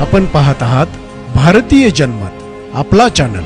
आपण पाहत आहात भारतीय जनमत, आपला चॅनल।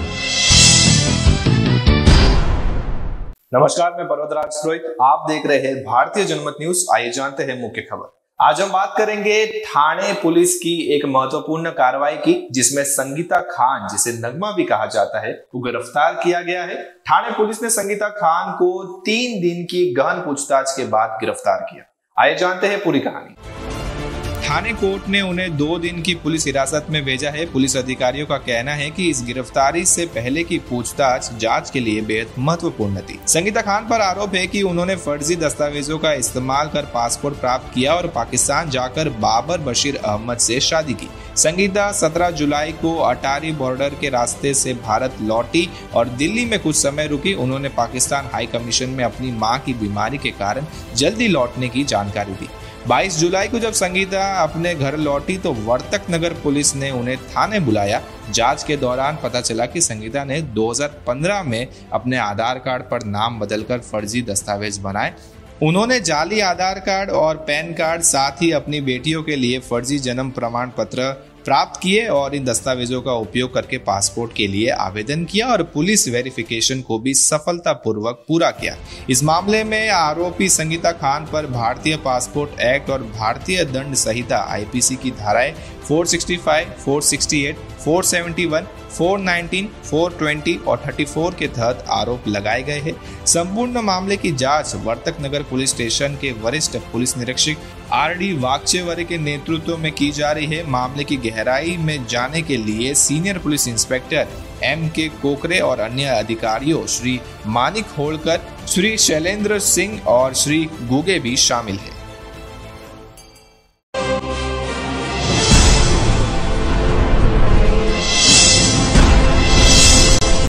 नमस्कार, मैं पर्वतराज पुरोहित, आप देख रहे हैं भारतीय जनमत न्यूज। आइए जानते हैं मुख्य खबर। आज हम बात करेंगे थाने पुलिस की एक महत्वपूर्ण कार्रवाई की, जिसमें संगीता खान, जिसे नगमा भी कहा जाता है, को गिरफ्तार किया गया है। थाने पुलिस ने संगीता खान को 3 दिन की गहन पूछताछ के बाद गिरफ्तार किया। आइए जानते हैं पूरी कहानी। थाने कोर्ट ने उन्हें 2 दिन की पुलिस हिरासत में भेजा है। पुलिस अधिकारियों का कहना है कि इस गिरफ्तारी से पहले की पूछताछ जांच के लिए बेहद महत्वपूर्ण थी। संगीता खान पर आरोप है कि उन्होंने फर्जी दस्तावेजों का इस्तेमाल कर पासपोर्ट प्राप्त किया और पाकिस्तान जाकर बाबर बशीर अहमद से शादी की। संगीता 17 जुलाई को अटारी बॉर्डर के रास्ते से भारत लौटी और दिल्ली में कुछ समय रुकी। उन्होंने पाकिस्तान हाई कमीशन में अपनी मां की बीमारी के कारण जल्दी लौटने की जानकारी दी। 22 जुलाई को जब संगीता अपने घर लौटी तो वर्तक नगर पुलिस ने उन्हें थाने बुलाया। जांच के दौरान पता चला कि संगीता ने 2015 में अपने आधार कार्ड पर नाम बदलकर फर्जी दस्तावेज बनाए। उन्होंने जाली आधार कार्ड और पैन कार्ड, साथ ही अपनी बेटियों के लिए फर्जी जन्म प्रमाण पत्र प्राप्त किए और इन दस्तावेजों का उपयोग करके पासपोर्ट के लिए आवेदन किया और पुलिस वेरिफिकेशन को भी सफलतापूर्वक पूरा किया। इस मामले में आरोपी संगीता खान पर भारतीय पासपोर्ट एक्ट और भारतीय दंड संहिता आईपीसी की धाराएं 465, 468, 471, 419, 420 और 34 के तहत आरोप लगाए गए हैं। संपूर्ण मामले की जांच वर्तक नगर पुलिस स्टेशन के वरिष्ठ पुलिस निरीक्षक आरडी वाकचेवरे के नेतृत्व में की जा रही है। मामले की गहराई में जाने के लिए सीनियर पुलिस इंस्पेक्टर MK कोकरे और अन्य अधिकारियों श्री मानिक होलकर, श्री शैलेंद्र सिंह और श्री गुगे भी शामिल हैं।